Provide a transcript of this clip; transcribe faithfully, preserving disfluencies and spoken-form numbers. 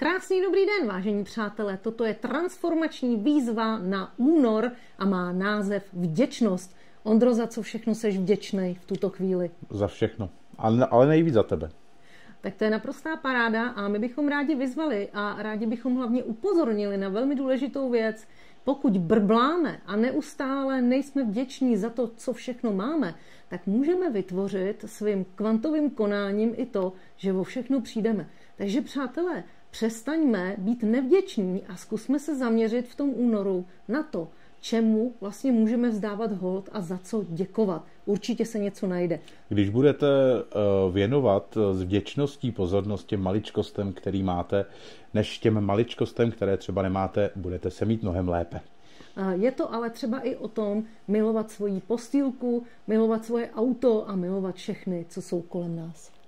Krásný dobrý den, vážení přátelé. Toto je transformační výzva na únor a má název Vděčnost. Ondro, za co všechno seš vděčný v tuto chvíli? Za všechno, ale, ale nejvíc za tebe. Tak to je naprostá paráda a my bychom rádi vyzvali a rádi bychom hlavně upozornili na velmi důležitou věc. Pokud brbláme a neustále nejsme vděční za to, co všechno máme, tak můžeme vytvořit svým kvantovým konáním i to, že o všechno přijdeme. Takže přátelé, přestaňme být nevděční a zkusme se zaměřit v tom únoru na to, čemu vlastně můžeme vzdávat hold a za co děkovat. Určitě se něco najde. Když budete věnovat s vděčností pozornost těm maličkostem, který máte, než těm maličkostem, které třeba nemáte, budete se mít mnohem lépe. Je to ale třeba i o tom milovat svoji postýlku, milovat svoje auto a milovat všechny, co jsou kolem nás.